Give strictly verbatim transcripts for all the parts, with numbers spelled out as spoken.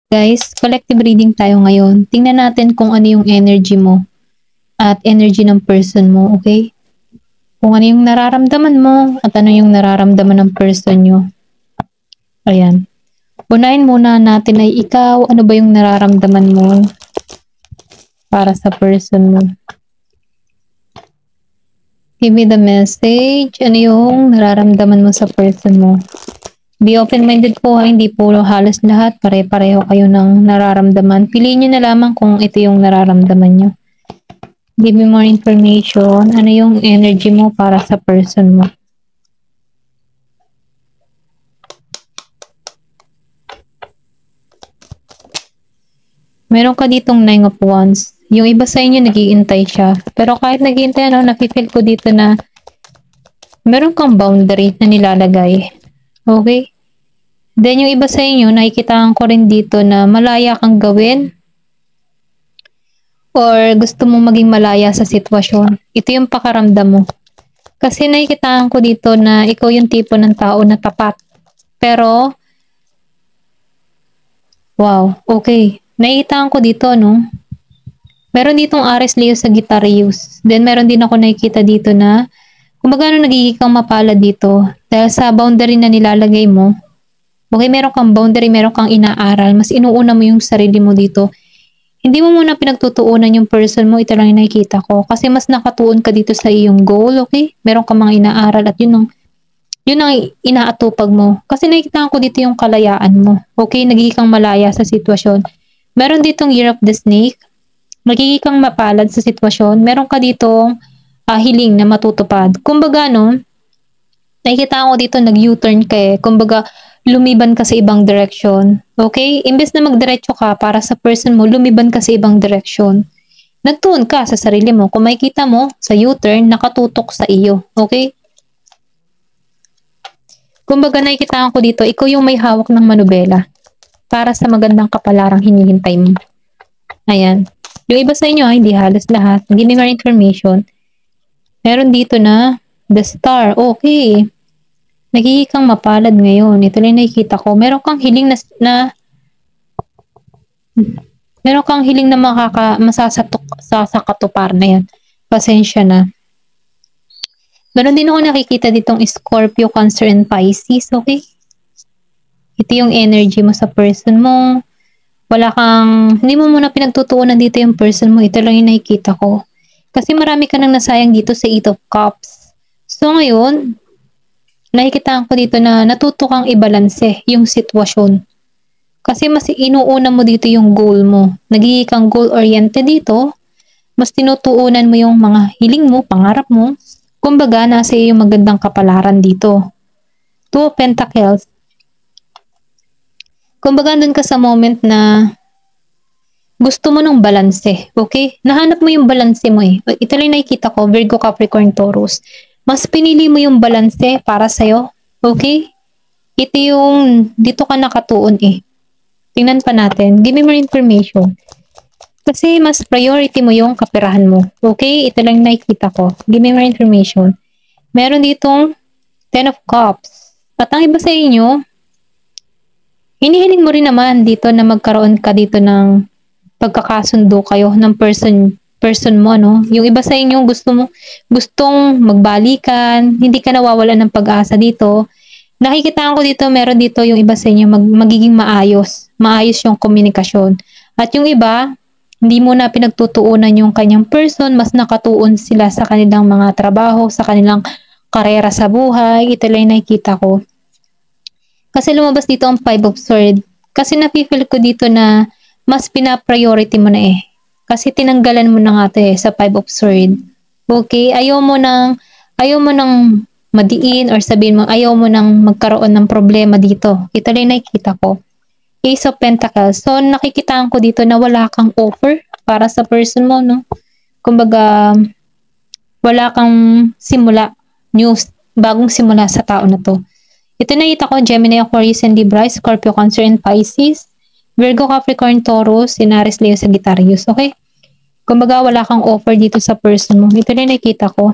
Guys, collective reading tayo ngayon. Tingnan natin kung ano yung energy mo at energy ng person mo, okay? Kung ano yung nararamdaman mo at ano yung nararamdaman ng person nyo. Ayan. Unahin muna natin ay ikaw, ano ba yung nararamdaman mo para sa person mo. Give me the message. Ano yung nararamdaman mo sa person mo? Be open-minded po ha, hindi po halos lahat, pare-pareho kayo ng nararamdaman. Piliin nyo na lamang kung ito yung nararamdaman nyo. Give me more information. Ano yung energy mo para sa person mo? Meron ka ditong nine of wands. Yung iba sa inyo nag-iintay siya. Pero kahit nag-iintay, ano, nakifeel ko dito na meron kang boundary na nilalagay. Okay? Then yung iba sa inyo, nakikitaan ko rin dito na malaya kang gawin or gusto mong maging malaya sa sitwasyon. Ito yung pakaramdam mo. Kasi nakikitaan ko dito na ikaw yung tipo ng tao na tapat. Pero, wow, okay. Nakikitaan ko dito, no? Meron ditong Aries Leo sa Sagittarius. Then meron din ako nakikita dito na kung magano nagiging kang mapala dito dahil sa boundary na nilalagay mo. Okay, meron kang boundary, meron kang inaaral, mas inuuna mo yung sarili mo dito. Hindi mo muna pinagtutuunan yung person mo, ito lang yung nakikita ko. Kasi mas nakatuon ka dito sa iyong goal, okay? Meron kang mga inaaral at yun ang, yun ang inaatupag mo. Kasi nakikita ko dito yung kalayaan mo. Okay, nagiging kang malaya sa sitwasyon. Meron ditong Year of the Snake, nagiging kang mapalad sa sitwasyon. Meron ka ditong uh, hiling na matutupad. Kumbaga, no, nakikita ko dito nag-U-turn ka eh. Kumbaga, lumiban ka sa ibang direction. Okay? Imbes na magdiretso ka para sa person mo, lumiban ka sa ibang direction. Nagtuon ka sa sarili mo. Kung makikita mo sa U-turn, nakatutok sa iyo. Okay? Kumbaga nakikita ko dito, ikaw yung may hawak ng manubela para sa magandang kapalarang hinihintay mo. Ayan. Yung iba sa inyo, hindi halos lahat. Give me more information. Meron dito na the star. Okay. Nagiging kang mapalad ngayon. Ito lang nakikita ko. Meron kang hiling na, na meron kang hiling na makaka, masasatok, sasakatupar na yan. Pasensya na. Meron din ako nakikita ditong Scorpio, Cancer, and Pisces. Okay? Ito yung energy mo sa person mo. Wala kang, hindi mo muna pinagtutuunan dito yung person mo. Ito lang yung nakikita ko. Kasi marami ka nang nasayang dito sa Eight of Cups. So ngayon, nakikita ko dito na natuto kang ibalanse yung sitwasyon. Kasi mas inuuna mo dito yung goal mo. Nagiging kang goal-oriented dito. Mas tinutuunan mo yung mga hiling mo, pangarap mo. Kumbaga, nasa iyo yung magandang kapalaran dito. Two of Pentacles. Kumbaga, dun ka sa moment na gusto mo ng balanse. Okay? Nahanap mo yung balanse mo eh. Ito lang nakikita ko, Virgo, Capricorn, Taurus. Mas pinili mo yung balanse para sa'yo. Okay? Ito yung, dito ka nakatuon eh. Tingnan pa natin. Give me more information. Kasi mas priority mo yung kaperahan mo. Okay? Ito lang nakikita ko. Give me more information. Meron ditong Ten of Cups. At ang iba sa inyo, hinihiling mo rin naman dito na magkaroon ka dito ng pagkakasundo kayo ng person person mo, no? Yung iba sa inyo gusto mo, gustong magbalikan, hindi ka nawawalan ng pag-asa dito. Nakikita ko dito, meron dito yung iba sa inyo mag, magiging maayos. Maayos yung komunikasyon. At yung iba, hindi mo na pinagtutuunan yung kanyang person, mas nakatuon sila sa kanilang mga trabaho, sa kanilang karera sa buhay. Ito lang yung nakikita ko. Kasi lumabas dito ang Five of Swords. Kasi napifeel ko dito na mas pina-priority mo na eh. Kasi tinanggalan mo na nga ito eh, sa Five of Swords. Okay? Ayaw mo nang, ayaw mo nang madiin or sabihin mo, ayaw mo nang magkaroon ng problema dito. Ito lang nakikita ko. Ace of Pentacles. So, nakikitaan ko dito na wala kang offer para sa person mo, no? Kumbaga, wala kang simula, news, bagong simula sa tao na to. Ito nakita ko, Gemini, Aquarius, and Libra, Scorpio, Cancer, and Pisces. Virgo, Capricorn, Taurus, Aries, Leo, Sagittarius. Okay? Kumbaga, wala kang offer dito sa person mo. Ito na nakikita ko.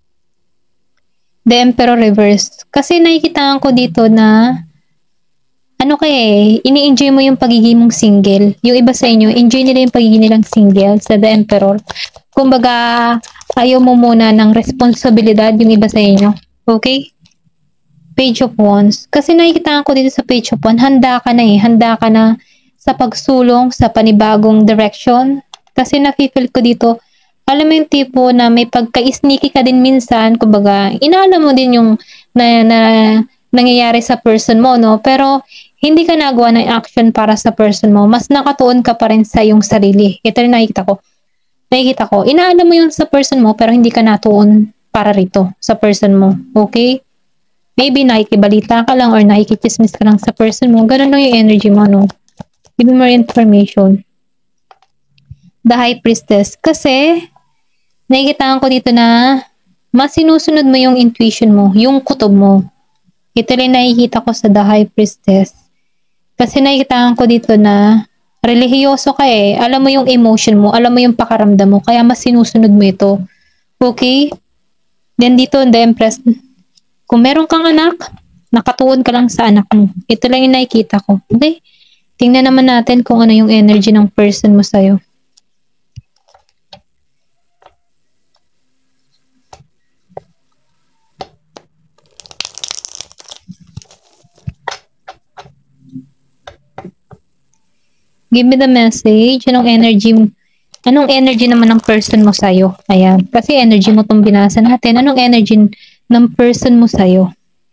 The Emperor reverse. Kasi nakikita ko dito na ano kaya eh, ini-enjoy mo yung pagiging mong single. Yung iba sa inyo, enjoy nila yung pagiging nilang single sa The Emperor. Kumbaga, ayaw mo muna ng responsibilidad yung iba sa inyo. Okay? Page of Wands. Kasi nakikita ko dito sa Page of Wands, handa ka na eh. Handa ka na sa pagsulong, sa panibagong direction. Kasi nafe-feel ko dito, alam mo yung tipo na may pagka-sneaky ka din minsan, kumbaga, inaalam mo din yung na, na nangyayari sa person mo, no? Pero, hindi ka nagawa ng action para sa person mo. Mas nakatuon ka pa rin sa iyong sarili. Ito rin nakikita ko. Nakikita ko, inaalam mo yun sa person mo, pero hindi ka natuon para rito sa person mo. Okay? Maybe nakikibalita ka lang or nakikichismis ka lang sa person mo. Ganun lang yung energy mo, no? Give me more information. The High Priestess. Kasi, nakikita ko dito na mas sinusunod mo yung intuition mo, yung kutob mo. Ito rin nakikita ko sa The High Priestess. Kasi nakikita ko dito na relihiyoso ka eh. Alam mo yung emotion mo, alam mo yung pakaramdam mo, kaya mas sinusunod mo ito. Okay? Then dito, The Empress, kung meron kang anak, nakatuon ka lang sa anak mo. Ito lang yung nakikita ko. Okay? Tingnan naman natin kung ano yung energy ng person mo sa'yo. Give me the message. Anong energy Anong energy naman ng person mo sa'yo? Ayan. Kasi energy mo itong binasa natin. Anong energy ng person mo sa'yo?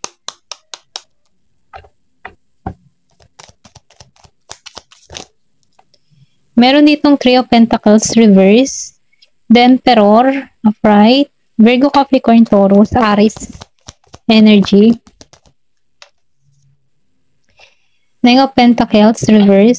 Meron ditong Three of Pentacles reverse, The Emperor, upright, Virgo, Capricorn, Taurus, Aries energy, Nine of Pentacles reverse.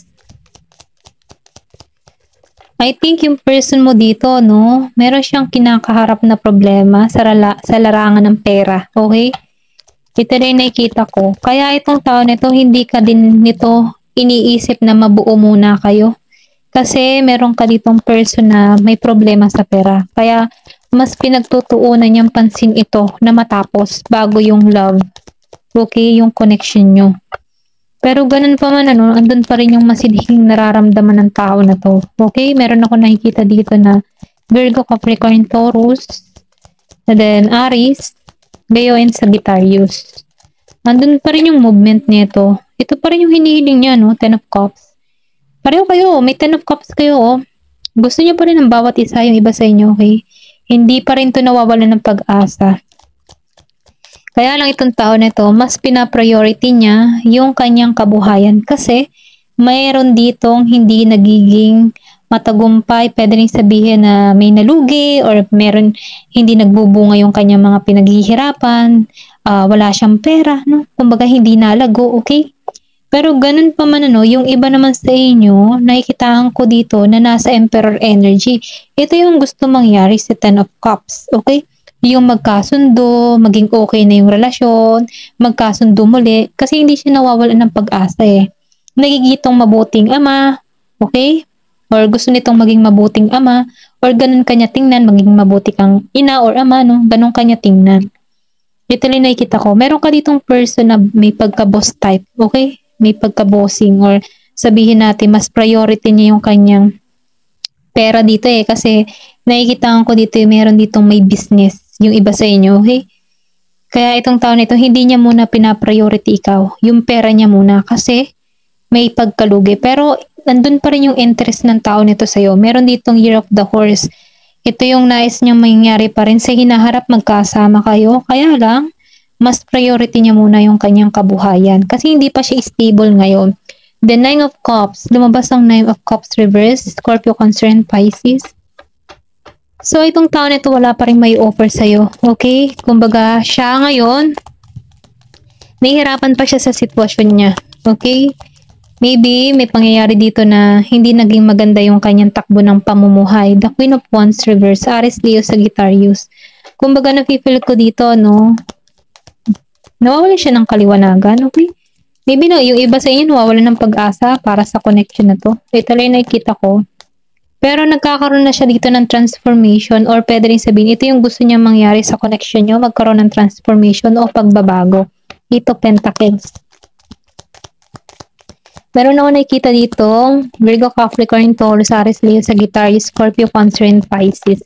I think yung person mo dito, no, meron siyang kinakaharap na problema sa, rala, sa larangan ng pera. Okay? Ito rin nakikita ko. Kaya itong taon nito, hindi ka din nito iniisip na mabuo muna kayo. Kasi meron ka ditong person na may problema sa pera. Kaya mas pinagtutuunan niyang pansin ito na matapos bago yung love. Okay? Yung connection nyo. Pero ganun pa man, ano, andun pa rin yung masidhing nararamdaman ng tao na to. Okay? Meron ako nakikita dito na Virgo, Capricorn, Taurus, and then Aries, Leo, and Sagittarius. Andun pa rin yung movement nito. Ito pa rin yung hinihiling niya, no? Ten of Cups. Pareho kayo. May Ten of Cups kayo, oh. Gusto niyo pa rin ng bawat isa yung iba sa inyo, okay? Hindi pa rin to nawawalan ng pag-asa. Kaya lang itong tao na ito, mas pina-priority niya yung kanyang kabuhayan kasi mayroon ditong hindi nagiging matagumpay. Pwede rin sabihin na may nalugi or meron hindi nagbubunga yung kanyang mga pinaghihirapan, uh, wala siyang pera, no? Kumbaga hindi nalago, okay? Pero ganun pa man, ano, yung iba naman sa inyo, nakikitaan ko dito na nasa Emperor energy. Ito yung gusto mangyari sa Ten of Cups, okay? Yung magkasundo, maging okay na yung relasyon, magkasundo muli, kasi hindi siya nawawalan ng pag-asa eh. Nagigitong mabuting ama, okay? Or gusto nitong maging mabuting ama, or ganun kanya tingnan, maging mabuti kang ina or ama, no? Ganun kanya tingnan. Ito lang nakikita ko. Meron ka ditong person na may pagka-boss type, okay? May pagka-bossing, or sabihin natin, mas priority niya yung kanyang pera dito eh, kasi nakikita ko dito, meron ditong may business yung iba sa inyo, okay? Kaya itong taon nito, hindi niya muna pina-priority ikaw. Yung pera niya muna kasi may pagkalugi. Pero nandun pa rin yung interest ng tao nito sa'yo. Meron ditong Year of the Horse. Ito yung nais niyang mangyari pa rin sa hinaharap, magkasama kayo. Kaya lang, mas priority niya muna yung kanyang kabuhayan. Kasi hindi pa siya stable ngayon. The Nine of Cups. Lumabas ang Nine of Cups reverse. Scorpio, Cancer, and Pisces. So, itong tao nito wala pa rin may offer sa'yo. Okay? Kumbaga, siya ngayon, nahihirapan pa siya sa sitwasyon niya. Okay? Maybe, may pangyayari dito na hindi naging maganda yung kanyang takbo ng pamumuhay. The Queen of Wands reverse. Aries, Leo, Sagittarius. Kumbaga, nafe-feel ko dito, no? Nawawalan siya ng kaliwanagan. Okay? Maybe, no, yung iba sa inyo, nawawalan ng pag-asa para sa connection na to. Ito lang nakikita ko. Pero nagkakaroon na siya dito ng transformation, or pwede rin sabihin, ito yung gusto niya mangyari sa connection niyo, magkaroon ng transformation o pagbabago. Ito, Pentacles. Meron ako nakikita dito, Virgo, Capricorn, Taurus, Aries, Leo, Sagittarius, Scorpio, Cancer, and Pisces.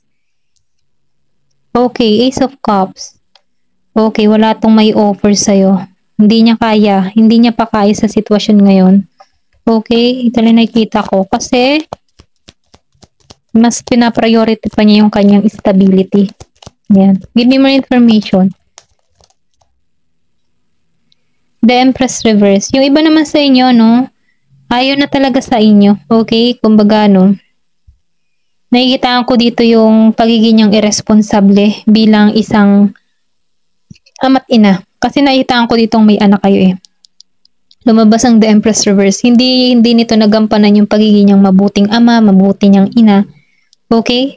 Okay, Ace of Cups. Okay, wala tong may offer sa'yo. Hindi niya kaya. Hindi niya pa kaya sa sitwasyon ngayon. Okay, ito lang nakikita ko. Kasi, mas pinapriority pa niya yung kanyang stability. Yan. Give me more information. The Empress Reverse. Yung iba naman sa inyo, no? Ayaw na talaga sa inyo. Okay? Kumbaga, no? Nakikitaan ko dito yung pagiging niyang irresponsable bilang isang ama't ina. Kasi nakikitaan ko ditong may anak kayo eh. Lumabas ang The Empress Reverse. Hindi, hindi nito nagampanan yung pagiging niyang mabuting ama, mabuting niyang ina. Okay?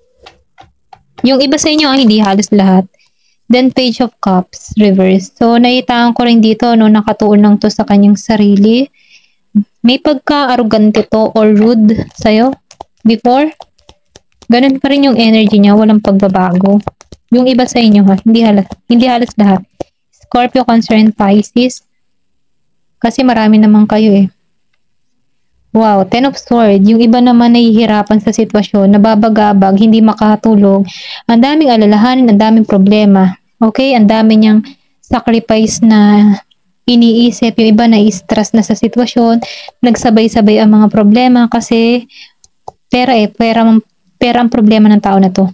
Yung iba sa inyo, ah, hindi halos lahat. Then, Page of Cups, Reverse. So, nakikitaan ko rin dito, no, nakatuon lang to sa kanyang sarili. May pagka-arrogante to or rude sa'yo before. Ganun pa rin yung energy niya, walang pagbabago. Yung iba sa inyo ha, hindi halos, hindi halos lahat. Scorpio, Cancer, and Pisces. Kasi marami naman kayo eh. Wow, Ten of Swords. Yung iba naman nahihirapan sa sitwasyon, nababagabag, hindi makatulog. Ang daming alalahanin, ang daming problema. Okay, ang dami niyang sacrifice na iniisip. Yung iba na-stress na sa sitwasyon, nagsabay-sabay ang mga problema kasi pera eh, pera, pera ang problema ng tao na to.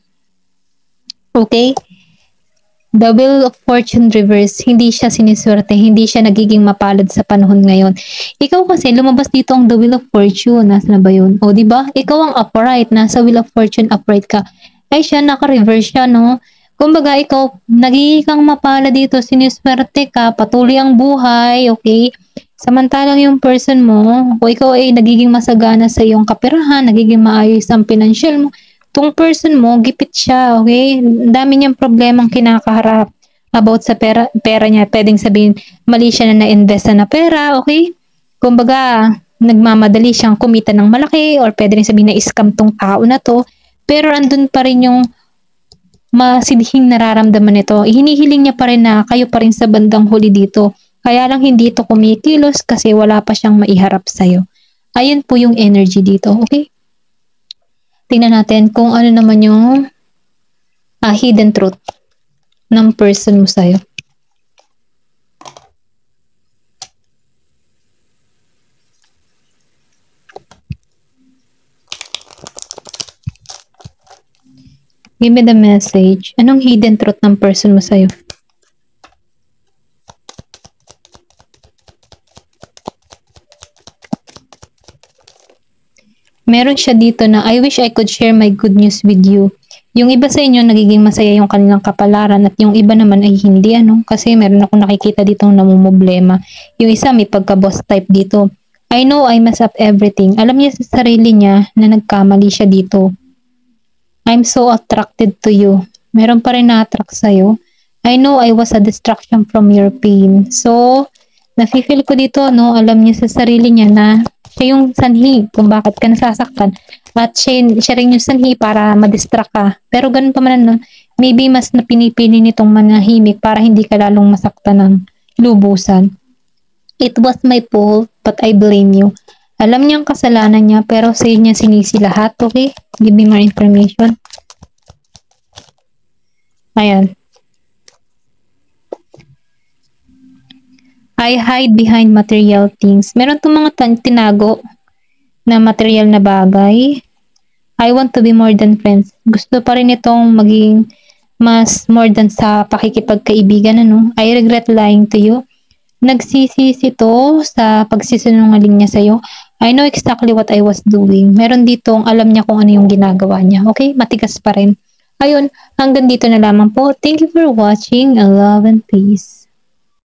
Okay? The Wheel of Fortune Reverse, hindi siya siniswerte, hindi siya nagiging mapalad sa panahon ngayon. Ikaw kasi, lumabas dito ang The Wheel of Fortune. Nasaan na ba yun? O, diba? Ikaw ang upright, nasa Wheel of Fortune upright ka. Ay siya, naka-reverse siya, no? Kumbaga, ikaw, nagiging kang mapalad dito, siniswerte ka, patuloy ang buhay, okay? Samantalang yung person mo, o ikaw ay nagiging masagana sa iyong kaperahan, nagiging maayos ang financial mo, tong person mo, gipit siya, okay? Ang dami niyang problemang kinakaharap about sa pera, pera niya. Pwedeng sabihin, mali siya na na-invest na pera, okay? Kumbaga, nagmamadali siyang kumita ng malaki or pwede rin sabihin na scam tong tao na to. Pero andun pa rin yung masidhing nararamdaman nito. Hinihiling niya pa rin na kayo pa rin sa bandang huli dito. Kaya lang hindi ito kumikilos kasi wala pa siyang maiharap sa'yo. Ayun po yung energy dito, okay? Tingnan natin kung ano naman yung ah, hidden truth ng person mo sa'yo. Give me the message. Anong hidden truth ng person mo sa'yo? Meron siya dito na, I wish I could share my good news with you. Yung iba sa inyo, nagiging masaya yung kanilang kapalaran at yung iba naman ay hindi, ano? Kasi meron akong nakikita dito na namumblema. Yung isa, may pagka-boss type dito. I know I mess up everything. Alam niya sa sarili niya na nagkamali siya dito. I'm so attracted to you. Meron pa rin na-attract sa'yo. I know I was a distraction from your pain. So, nafe-feel ko dito, no? Alam niya sa sarili niya na siya yung sanhi kung bakit ka nasasaktan. At siya, siya rin yung sanhi para madistract ka. Pero ganun pa man, no? Maybe mas napinipili nitong manahimik para hindi ka lalong masaktan ng lubusan. It was my fault, but I blame you. Alam niya ang kasalanan niya, pero sa niya sinisi lahat, okay? Give me more information. Ayan. I hide behind material things. Meron itong mga tinago na material na bagay. I want to be more than friends. Gusto pa rin itong maging mas more than sa pakikipagkaibigan. Ano? I regret lying to you. Nagsisisi to sa pagsisinungaling niya sa'yo. I know exactly what I was doing. Meron ditong alam niya kung ano yung ginagawa niya. Okay? Matigas pa rin. Ayun, hanggang dito na lamang po. Thank you for watching. Love and peace.